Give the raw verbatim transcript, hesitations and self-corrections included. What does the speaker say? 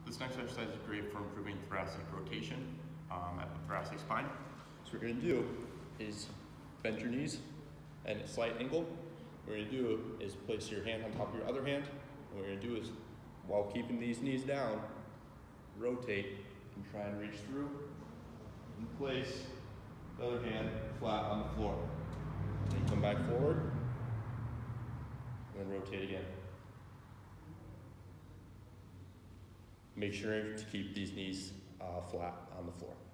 This next exercise is great for improving thoracic rotation um, at the thoracic spine. So what we're going to do is bend your knees at a slight angle. What we're going to do is place your hand on top of your other hand. And what we're going to do is, while keeping these knees down, rotate and try and reach through and place the other hand flat on the floor. Then come back forward and then rotate again. Make sure to keep these knees uh, flat on the floor.